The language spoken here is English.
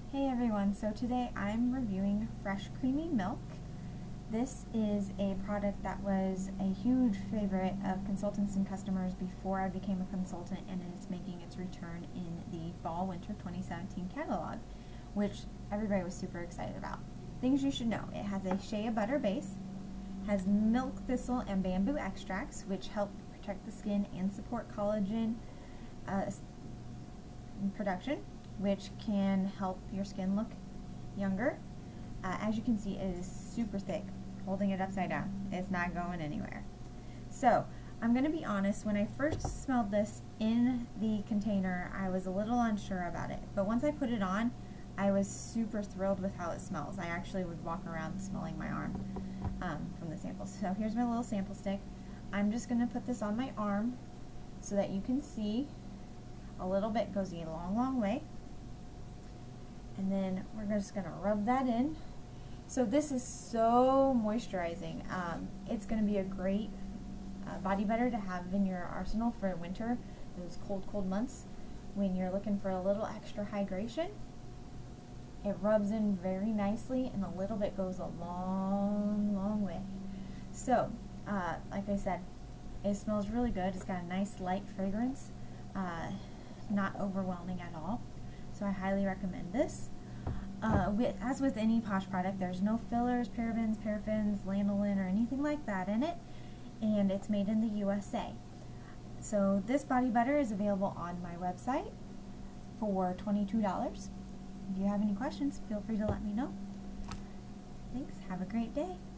Hey everyone, so today I'm reviewing Fresh Creamy Milk. This is a product that was a huge favorite of consultants and customers before I became a consultant, and it's making its return in the Fall/Winter 2017 catalog, which everybody was super excited about. Things you should know: it has a shea butter base, has milk thistle and bamboo extracts, which help protect the skin and support collagen production, which can help your skin look younger. As you can see, it is super thick. Holding it upside down, it's not going anywhere. So I'm going to be honest, when I first smelled this in the container, I was a little unsure about it, but once I put it on, I was super thrilled with how it smells. I actually would walk around smelling my arm from the samples. So here's my little sample stick. I'm just going to put this on my arm so that you can see a little bit goes a long way. And then we're just going to rub that in. So this is so moisturizing. It's going to be a great body butter to have in your arsenal for winter, those cold months when you're looking for a little extra hydration. It rubs in very nicely, and a little bit goes a long way. So, like I said, it smells really good. It's got a nice light fragrance, not overwhelming at all. So I highly recommend this. As with any Posh product, there's no fillers, parabens, paraffins, lanolin, or anything like that in it, and it's made in the USA. So this body butter is available on my website for $22. If you have any questions, feel free to let me know. Thanks. Have a great day.